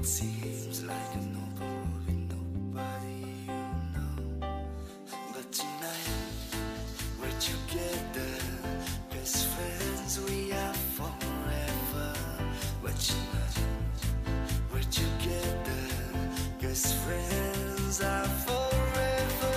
seems like an open world with nobody you know. But tonight we're together, best friends we are forever. But tonight we're together, best friends are forever.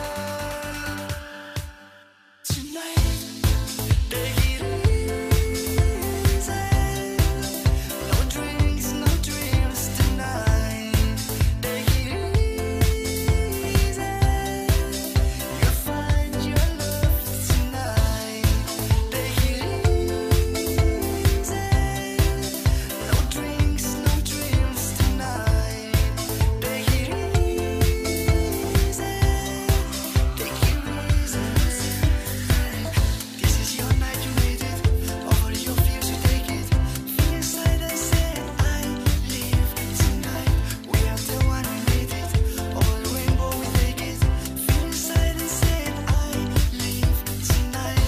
Tonight take it easy. No drinks, no dreams tonight. Take it easy. You'll find your love tonight. Take it easy. No drinks, no dreams tonight. Take it easy. Take it easy. This is your night, you made it. All your fears, you take it. Feel inside and say, I live tonight. We are the one who made it. All the rainbow, we take it. Feel inside and say, I live tonight.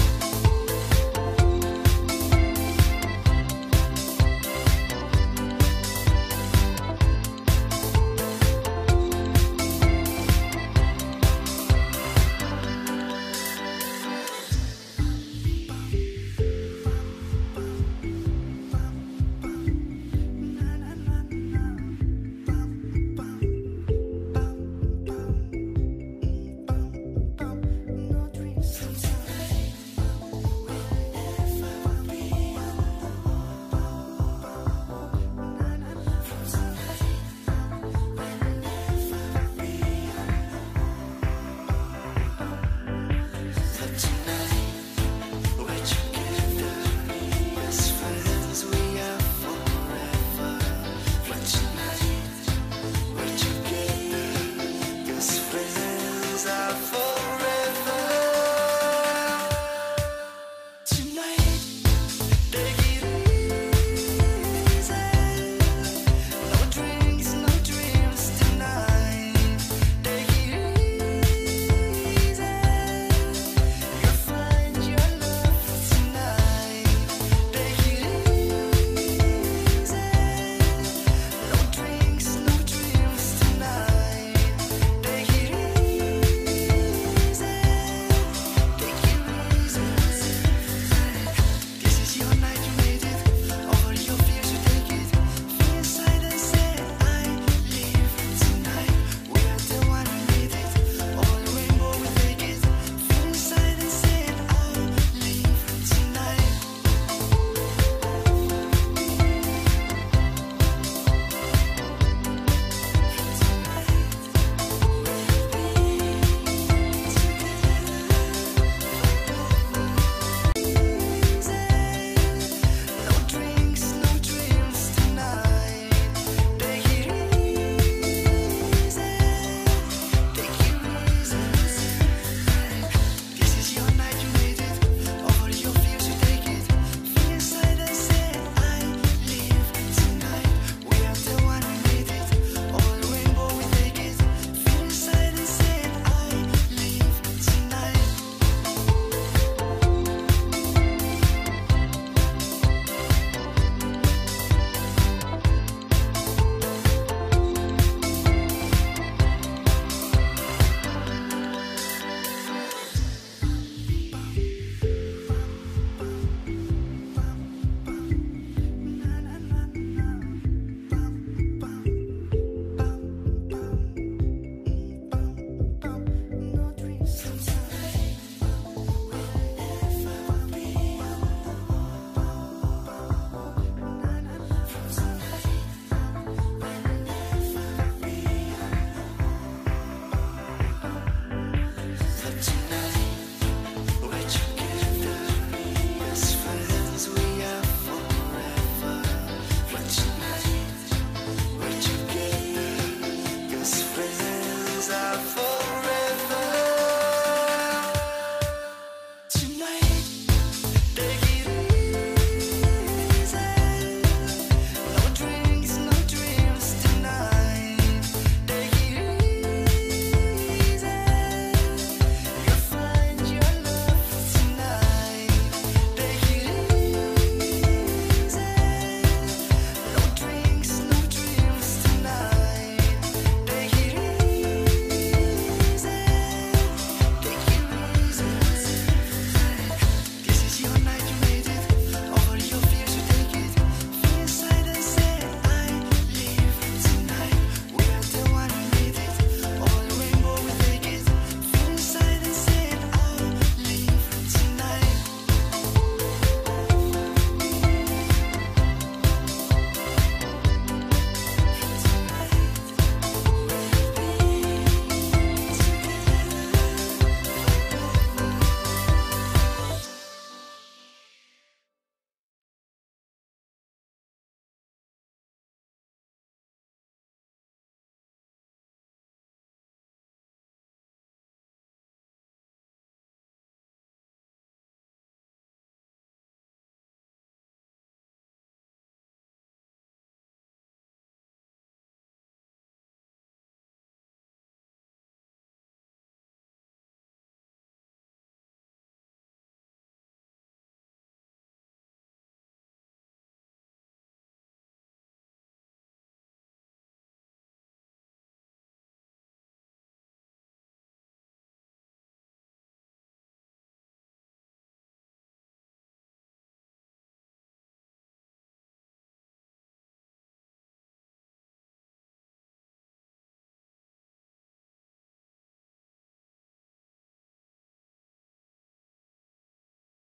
No dreams tonight. But tonight we're together, best friends we are forever. But tonight we're together, best friends are forever.